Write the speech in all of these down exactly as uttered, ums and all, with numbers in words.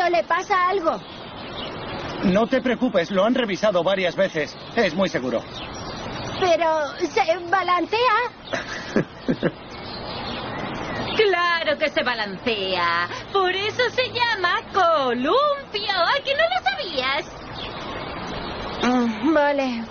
le pasa algo. No te preocupes, lo han revisado varias veces. Es muy seguro. Pero se balancea. Claro que se balancea. Por eso se llama columpio. ¿A que no lo sabías? Mm, vale.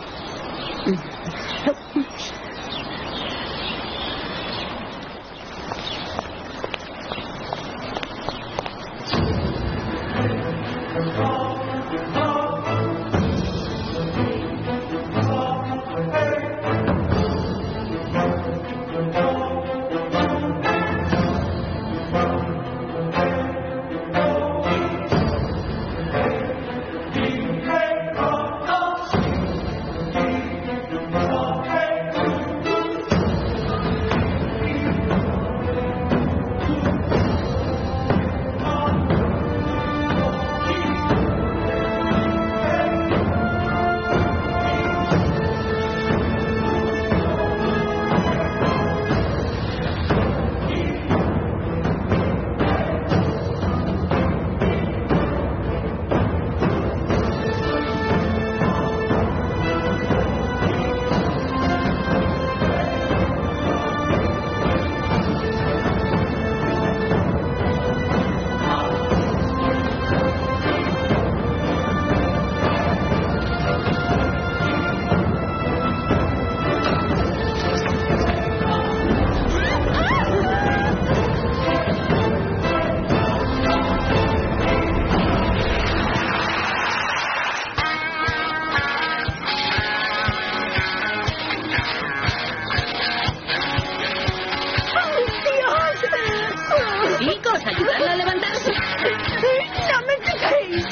Chicos, ayudarla a levantarse. No me toquéis.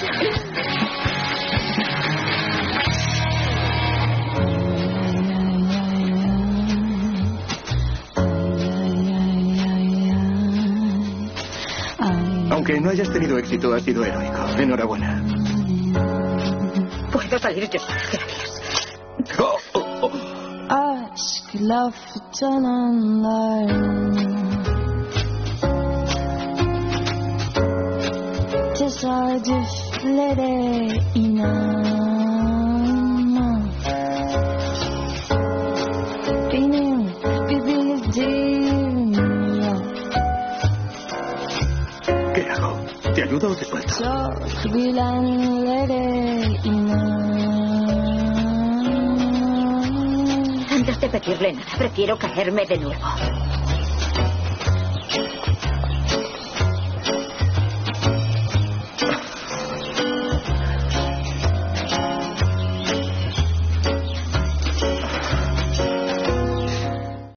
Aunque no hayas tenido éxito, has sido heroico. Enhorabuena. Puedo salir yo. Gracias. Oh, oh, oh. ¿Qué hago? ¿Te ayudo o te suelto? Antes de pedirle nada, prefiero caerme de nuevo.